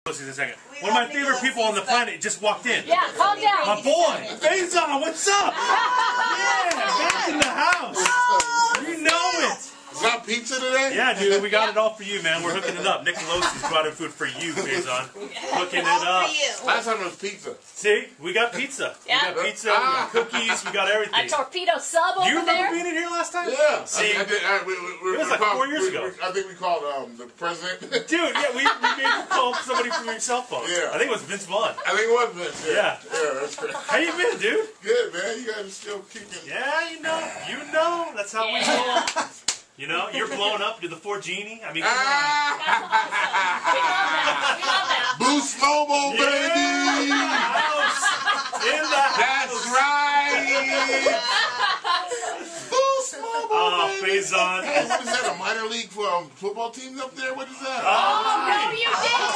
In a second. One of my favorite people on the planet just walked in. Yeah, calm down. My boy, Faison, what's up? Yeah, back in the house. You know it. Is that pizza today? Yeah, dude, we got it all for you, man. We're hooking it up. Nick Losi's brought in food for you, Faison. Hooking it up. Last time it was pizza. See, we got pizza. Yeah. We got pizza, we got cookies, we got everything. A torpedo sub Do you over remember there. being in here last time? Yeah. See, I did, it was like 4 years ago. I think we called the president. Dude, yeah, we made you call somebody from your cell phone. Yeah. I think it was Vince Vaughn. I think it was Vince. Yeah. Yeah, that's great. How you been, dude? Good, man. You guys are still kicking. Yeah, you know, that's how we roll. You know, you're blowing up. You're the 4 Genie. I mean, come on. We love that. We love that. Boost Mobile, baby. In the house. That's right. Boost Mobile, baby. Faison. Hey, what is that? A minor league for football teams up there? What is that? Oh, no, you didn't.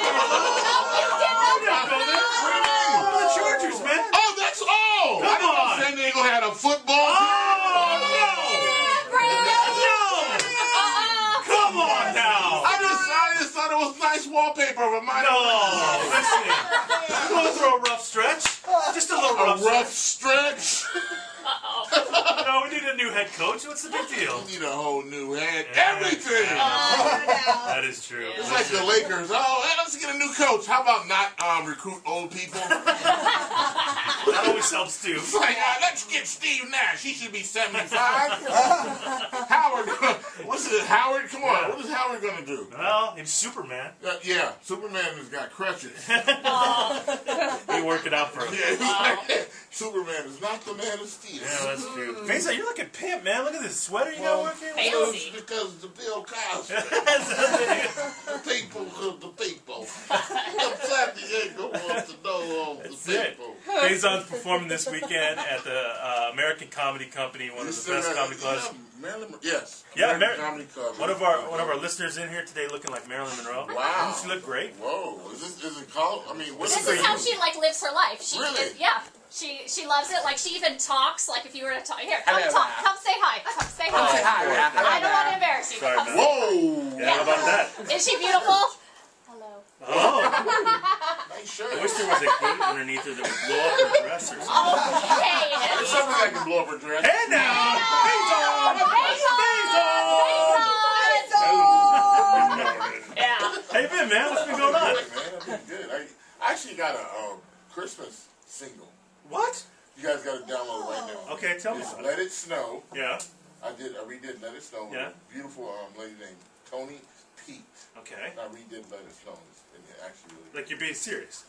Oh, the Chargers, man. Oh, that's all. Come I didn't know on. San Diego had a football team. Oh, no. Come on now. I just thought it was nice wallpaper of a minor league. No, listen. We're going through a rough stretch. Just a little A rough rough stretch. stretch. No, we need a new head coach. What's the big deal? You need a whole new head. Yeah. Everything. That is true. It's like the Lakers. Oh, hey, let's get a new coach. How about not recruit old people? That always helps too. It's like, let's get Steve Nash. He should be 75. Howard. What's it? Howard? Come on. What is Howard going to do? Well, he's Superman. Yeah, Superman has got crutches. He work it out for us. Yeah, Superman is not the man of steel. Yeah, that's true. Faison, you're looking pimp, man. Look at this sweater you got working. Fancy. Because the Bill Cosby. That's The people of the people. San Diego wants to know of the it. people. Faison's performing this weekend at the American Comedy Company, one of the best comedy clubs. Yes. Yeah, American Comedy Club. One of our listeners in here today looking like Marilyn Monroe. Wow. Doesn't she look great? Whoa. Is it called? I mean, what's This the is how she lives her life. She Really? yeah. She loves it. Like she even talks. Like if you were to talk, here, come talk, come say hi, come say hi. I don't want to embarrass you. Sorry, Come man. say Whoa. Yeah, how about that? hi. Is she beautiful? Hello. Oh, Nice shirt. I wish there was a gate underneath her that would blow up her dress or something. Okay. There's something that can blow up her dress. Hey now! Yeah. How you been, man? What's been going on? Man, I've been good. I actually got a Christmas single. What? You guys got to download it right now. Okay, tell me It's about it. Let It Snow. Yeah. I redid Let It Snow. with Yeah. a beautiful lady named Tony Pete. Okay. I redid Let It Snow. And it actually really. Like you're being serious.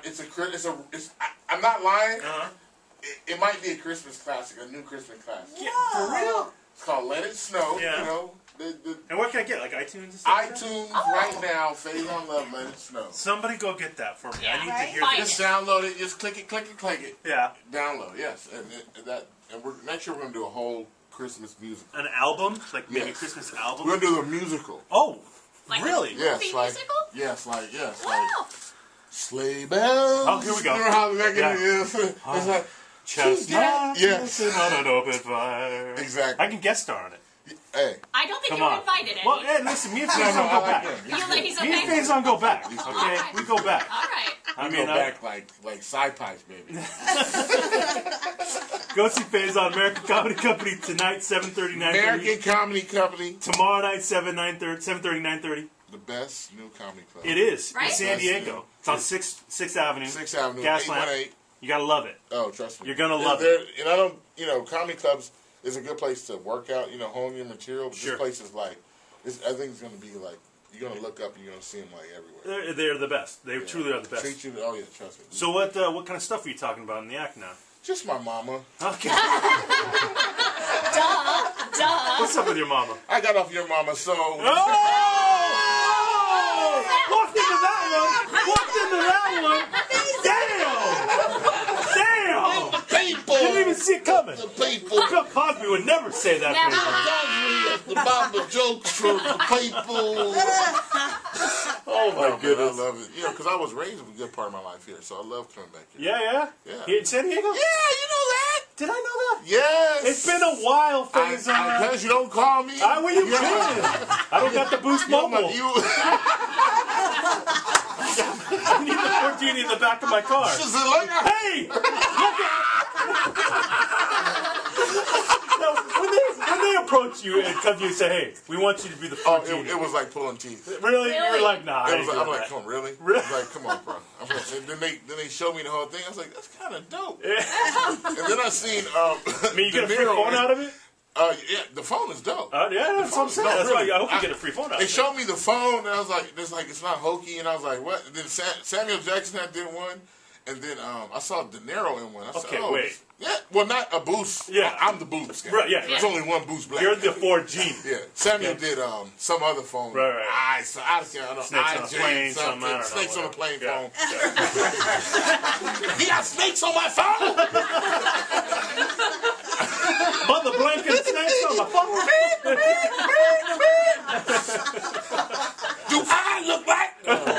I'm not lying. Uh-huh. It might be a Christmas classic, a new Christmas classic. Yeah, for real? It's called Let It Snow. Yeah. You know, the And what can I get? Like iTunes and stuff? like that? iTunes right now. Faison Love, Let It Snow. Somebody go get that for me. I Yeah, need right? to hear Find this. Just download it. Just click it. Yeah. Download. Yes, and we're next year we're gonna do a whole Christmas musical. An album? Like maybe a Yes. Christmas album? We're gonna do a musical. Oh, Like really? Yes, movie like musical? yes, like Wow. sleigh bells. Oh, here we go. Remember how that Yeah. is? It's like Chestnut Yes. dancing on an open fire. Exactly. I can guest star on it. Hey, I don't think Come you were on. invited, Eddie. Well, hey, listen, me and no, Faison I go like back. him. You think he's Me and okay? Faison go back. Okay, Alright. we go back. All right. I we mean, go back like side pipes, baby. go see Faison American Comedy Company tonight, 7:30, 9:30. American Comedy Company, Tomorrow night, 7:30, 9:30. the best new comedy club. It is Right? in San Diego. It's on 6th Avenue. 6th Avenue, Gaslamp. 818. You gotta love it. Oh, trust me. You're gonna love it. And I don't, comedy clubs is a good place to work out, hone your material. But Sure. This place is like, I think it's going to be like, you're going to look up and you're going to see them like everywhere. They're the best. They truly are the best. Treat you, oh yeah, trust me. So what kind of stuff are you talking about in the act now? Just my mama. Okay. Duh. What's up with your mama? I got off your mama, so. Oh! Walked into that one. Damn! People! Didn't even see it coming. The people! Bill Cosby would never say that. Never. The Baba jokes for the people. Oh my goodness. I love it. Because I was raised a good part of my life here, so I love coming back here. Yeah. Yeah. Here in San Diego? Yeah, you know that. Did I know that? Yes. It's been a while, Faison. Because you don't call me. Where you been? I don't got the Boost Mobile. Lamborghini in the back of my car. Hey! Look no, when they approach you and come to you and say, hey, we want you to be the first genie. It was like pulling teeth. Really? You were like, nah. I'm like, come on, really? I was like, come on, bro. And then they showed me the whole thing. I was like, that's kind of dope. Yeah. And then I seen I mean, you get a free phone out of it? Yeah, the phone is dope. Yeah, that's what I'm saying. That's why I hope you get a free phone out of it. They showed me the phone, and I was like, it's not hokey. And I was like, what? And then Samuel Jackson did one. And then I saw De Niro in one. I said, wait. Yeah, well, not a boost. Yeah. I'm the boost guy. Right, yeah. There's only one boost black. You're the 4G. Yeah. Samuel did some other phone. Right. I don't know. Snakes on a plane, something. Snakes on a plane phone. Yeah. He got snakes on my phone? But the blanket snakes on my phone. Do I look like?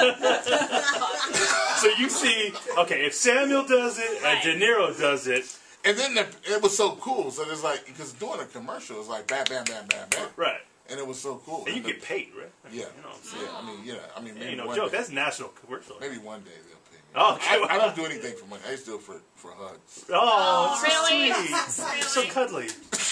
So you see, okay, if Samuel does it and De Niro does it. And then it was so cool. So there's like, because doing a commercial is like bam, bam, bam, bam, bam. Right. And it was so cool. And you get paid, right? Yeah. You know what I'm saying? I mean, maybe ain't no one joke. day. That's national commercial. Maybe one day they'll pay me. Oh, okay. I don't do anything for money. I just do it for hugs. Oh, so really? sweet. So cuddly.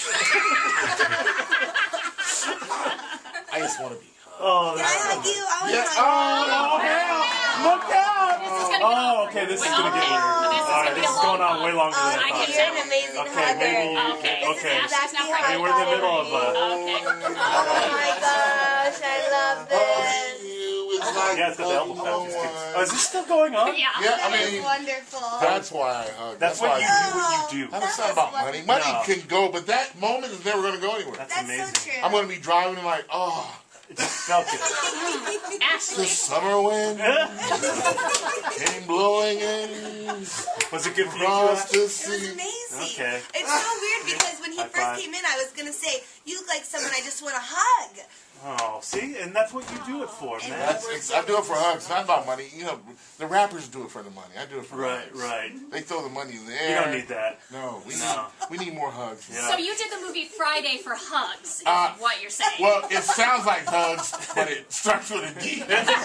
I just want to be hugged. Oh, Can I hug you? I want to hug oh, hell. Look out. Okay, this is going to get weird. This This is going on way longer than I I thought. can You're an amazing Okay, hugger. maybe. Okay. That's now the Hey, we're in the middle of Okay. Oh my gosh, I love this. Yeah, it's got the elbow patches. Oh, is this still going on? Yeah. Yeah, I That is mean, wonderful. that's why I hug. That's what you do. What you do. It's not about money. Money No. can go, but that moment is never going to go anywhere. That's That's amazing. so true. I'm going to be driving and like, oh, It just felt good. the Ashley. summer wind came blowing in Was it good for you? across the It was sea. amazing. Okay. It's so weird because when he High first five. came in, I was going to say, you look like someone I just want to hug. Oh, see? And that's what you do it for, man. I do it for hugs. It's not about money. You know, the rappers do it for the money. I do it for Right, hugs. right. They throw the money in the air. You don't need that. No, No. we need more hugs. Yeah. So you did the movie Friday for hugs, is what you're saying. Well, it sounds like hugs, but it starts with a D.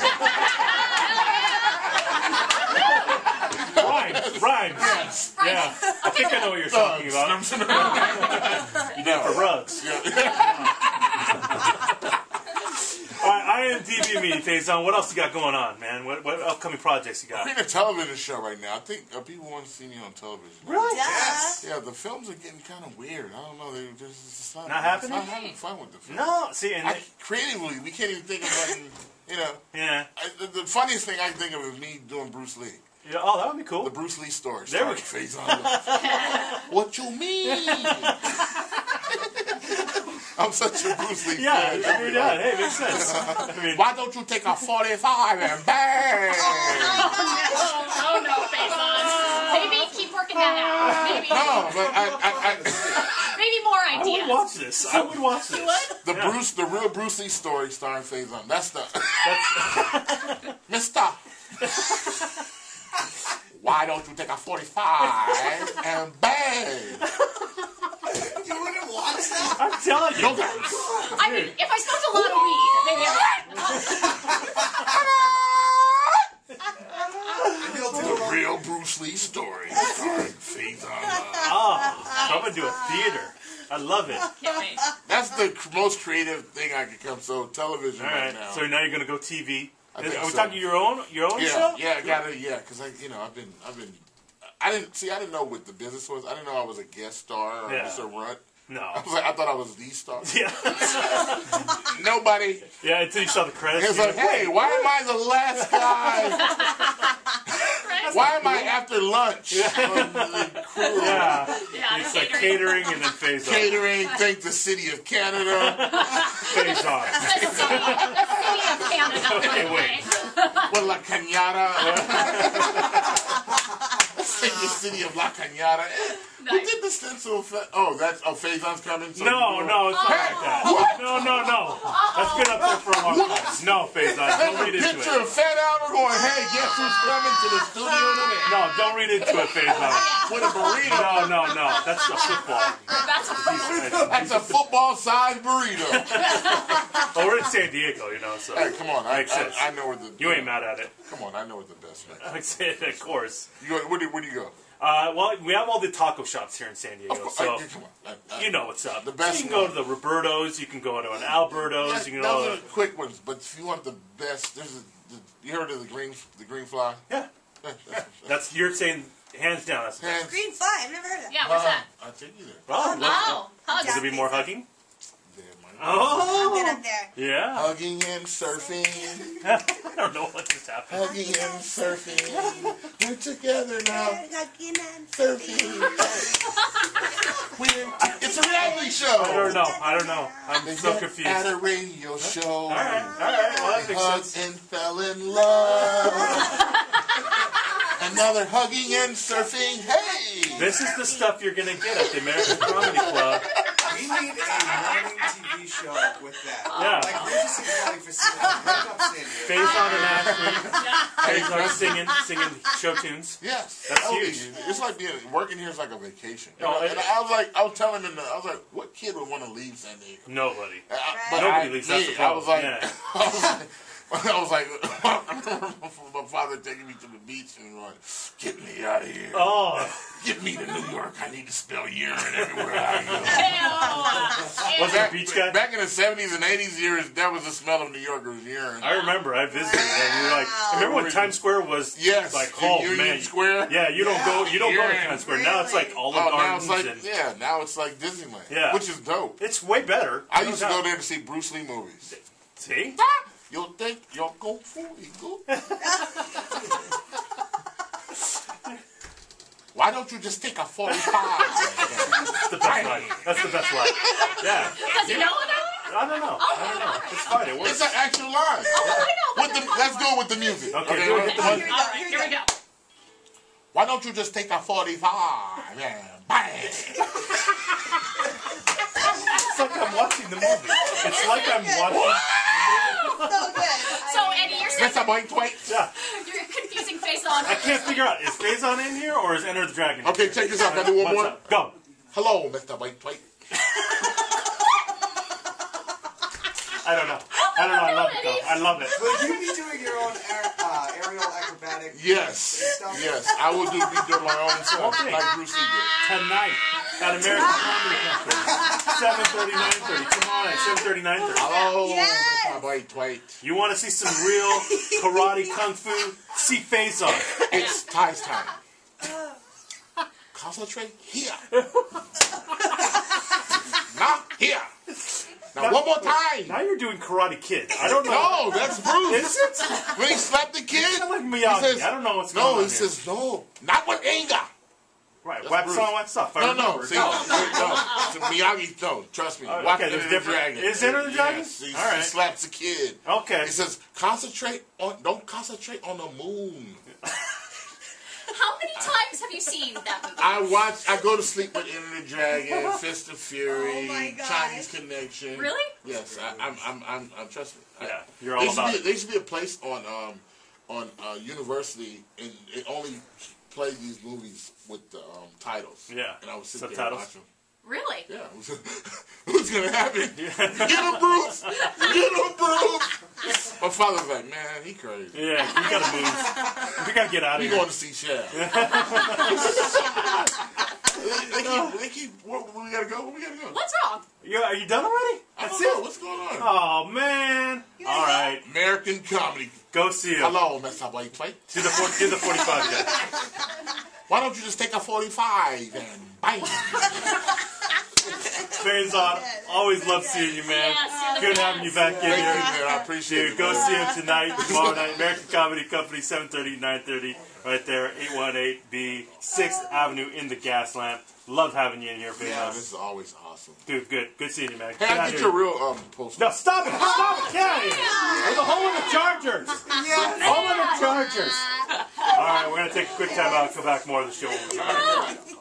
Rhymes. Yes. Friday. Yeah. I think I know what you're talking about. You did it for rugs. All right, IMDb me, Faison. What else you got going on, man? What upcoming projects you got? I'm in a television show right now. I think people want to see me on television. Really? Yes. Yeah, the films are getting kind of weird. I don't know. They're just Not happening? It's not having fun with the films. No, see, and Creatively, we can't even think of nothing. You know, yeah. the funniest thing I can think of is me doing Bruce Lee. Yeah. Oh, that would be cool. The Bruce Lee story. There we go. What you mean? I'm such a Bruce Lee Yeah, fan. figure it out. Hey, it makes sense. I mean, Why don't you take a 45 and bang? Oh no, Faison. Maybe keep working that out. Maybe. No, but Maybe more I would ideas. watch this. I would watch this. You would? the real Bruce Lee story starring Faison. That's the Mister. Why don't you take a 45 and bang? You wouldn't watch that? I'm telling you. No guys. I mean, if I smoked a lot of weed, maybe I The real Bruce Lee story starring Faison. Oh, coming to a theater. I love it. can't wait. That's the most creative thing I could come. So television All right right. now. So now you're gonna go TV. I Are think we so. talking your own show? Yeah, because I didn't know what the business was. I didn't know I was a guest star or just a runt. No. I thought I was the star. Yeah. Nobody. Yeah. Until you saw the credits. It's like, hey, why am I the last guy? Why am I after lunch? On the crew? Yeah. Yeah, It's like catering and then phase off. Catering, thank the city of Canada. Phase off. The city of Canada. Okay, wait. Well, La Cañada. Thank the city of La Cañada. Who did the stencil? Oh, that's Faison's coming. So No, it's not like that. No. That's been up there for a long time. No, Faison, don't read into Picture it. of Fat Albert going, hey, guess who's coming to the studio today? No, don't read into it, Faison. With a burrito. No. That's a football. That's a football-sized burrito. Well, we're in San Diego, so. Hey, come on. Makes sense. I know where the... You ain't mad at it. Come on, I know where the best man. I say it, of course. Where do you go? Well, we have all the taco shops here in San Diego, so come on. you know what's up. The best you can go one. to the Roberto's, you can go to an Alberto's, you can go Those are quick ones, but if you want the best, you heard of the green fly? Yeah. You're saying hands down. That's the best. Green fly. I've never heard of that. Yeah, what's that? I'll take you there. Oh, Hugs. will there be more hugging? There, Mike. Oh, I've been up there. yeah. Hugging and surfing. I don't know what just happened. Hugging and surfing. We're together now. Hugging and Surfing. It's a reality show. I don't know. I'm so confused. At a radio show. All right. Well, that makes Hugged sense. and fell in love. Another hugging and surfing. Hey! This is the stuff you're going to get at the American Comedy Club. We need a morning TV show with that. Yeah. Like Regis and Kelly facility. Hook up San Diego. Faison and Ashley. Faison singing show tunes. Yes. That's Oh, huge. It's like working here is like a vacation. No, And I was telling them, what kid would want to leave San Diego? Nobody. But Nobody leaves. That's the problem. I was like, Yeah. I remember my father taking me to the beach and like, get me out of here. Oh. Get me to New York. I need to smell urine everywhere I Was it a beach guy? Back in the 70s and 80s years, that was the smell of New Yorkers' urine. I remember. I visited, and we were like, remember when Times Square was like, oh Union man, Square? yeah, you don't go to Urine. Times Square. Now it's like all the now gardens it's like, and now it's like Disneyland. Yeah. Which is dope. it's way better. I used to go there to see Bruce Lee movies. See? You think you're kung fu eagle? Why don't you just take a 45? That's the best line. That's the best line. Yeah. Does he know that? I don't know. It's fine. It works. It's an actual line. I know. Let's go with the music. Okay, go ahead. one- Here we go. Why don't you just take a 45? Yeah, bang. It's like I'm watching the movie. It's like I'm watching. So good. So, Eddie, you're saying Mr. Boink Twink. Yeah. you're confusing Faison. I can't figure out, is Faison in here or is Enter the Dragon? Okay, check this out. Can I do one What's more? up? Go. Hello, Mr. Boink Twink. I don't know. I love it though. I love it. Will you be doing your own aerial acrobatic? Yes, yes. I will be doing my own song, Okay. like Bruce Lee did. Tonight at American Comedy Company. 7:30, 9:30. Come on at 7:30, 9:30. Hello, Yes. Mr. Boink Twink. You want to see some real karate kung fu? See Faison. It's Ty's time. Concentrate here. Not here. Now, one more time. Now you're doing Karate Kid. I don't know. No, that's Bruce. Is it? When he slapped the kid, It's like he Miyagi. says, I don't know what's going on no, he here. says, no, not with anger. Right, That's wax Bruce. on, wax off. I No, remember. see, no. So Miyagi, no, trust me. Watch Okay, there's Enter the different. Dragon. Is Enter the Dragon? Yes, he, All right. he slaps the kid. Okay. He says, don't concentrate on the moon. How many times have you seen that movie? I go to sleep with Enter the Dragon, Fist of Fury, Oh my gosh. Chinese Connection. Really? Yes, I'm trust me. Yeah, you're all about it. There used to be a place on University, and it only played these movies with the titles. Yeah. And I would sit there and Subtitles? watch them. Really? Yeah. What's gonna happen? Get him, Bruce! Get him, Bruce! My father's like, man, he crazy. Yeah, we gotta move. We gotta get out of We here. going to see Shell. They keep. Where we gotta go? Where we gotta go? What's wrong? Are you done already? I That's don't know. it? What's going on? Oh, man. All right. American comedy. Go see him. Hello, Mr. Boy Play. Do the 45 guy. Why don't you just take a 45 and bang? Faison, always love seeing you, man. Yes, Good having you back in Thank you, here. man. I appreciate Dude, it. go man. see him tonight, tomorrow night. American Comedy Company, 7:30, 9:30, right there, 818B, 6th Avenue in the Gas Lamp. Love having you in here, Yeah, Faison. this is always awesome. Dude, good seeing you, man. Hey, I get your real poster. No, stop it! Stop it! Get out of here! There's a hole in the Chargers! Hole in the Chargers! Alright, we're going to take a quick time out and come back more of the show.